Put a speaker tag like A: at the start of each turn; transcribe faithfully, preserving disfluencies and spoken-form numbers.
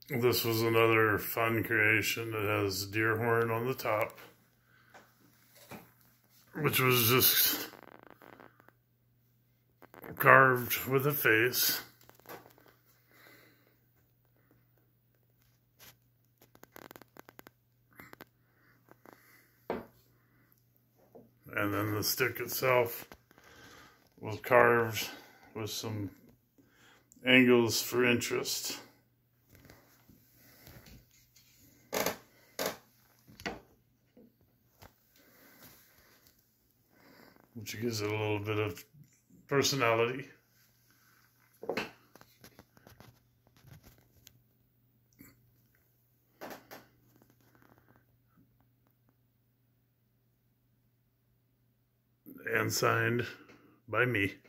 A: This was another fun creation. It has deer horn on the top, which was just carved with a face. And then the stick itself was carved with some angles for interest. Which gives it a little bit of personality. And signed by me.